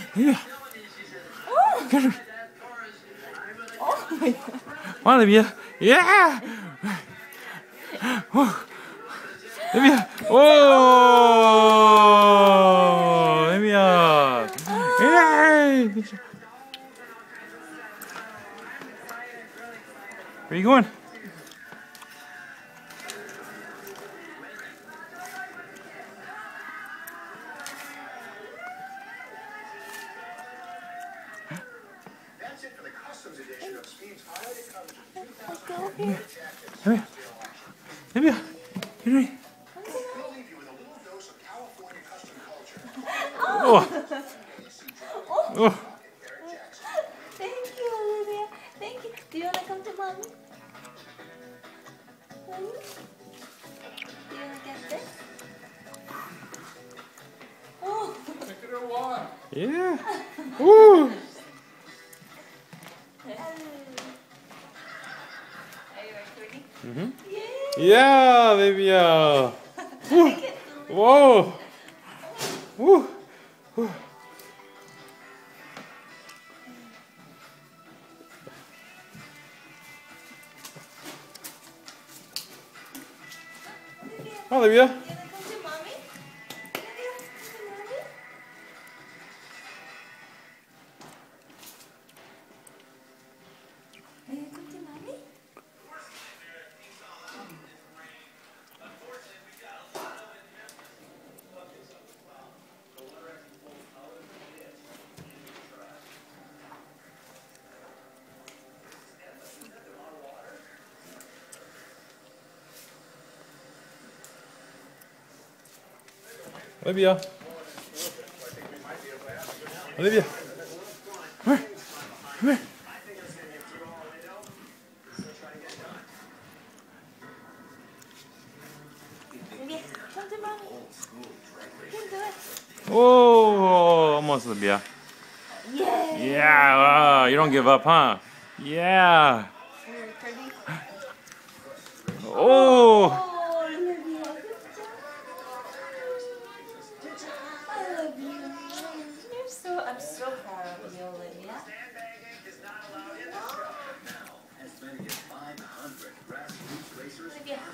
Yeah. Oh. Come here. Oh my God. Come on, Olivia. Yeah. Whoa. Olivia. Oh, Olivia. Yay. Where are you going? That's it for the customs edition of Speed's highlighted coverage of Go 2000. here. Olivia. Olivia. Get ready. We'll leave you with a little dose of California custom culture. Oh. Oh. Thank you, Olivia. Thank you. Do you want to come to mommy? Mommy? Do you want to get this? Oh. Yeah. Woo. Are you ready? Mm-hmm. Yay! Yeah, Olivia. Woo. Whoa. Woo. Woo. Olivia. You want to come to mommy? Olivia, come to mommy? Will you come to mommy? Olivia. Olivia. Come here. Come here. Olivia, come to mommy. You can do it. Oh, almost, Olivia. Yay! Yeah. You don't give up, huh? Yeah. Ready? Oh. Oh, Olivia, good job. Good job. I love you. I'm so proud of you, Olivia. As many as 500 grassroots racers Olivia.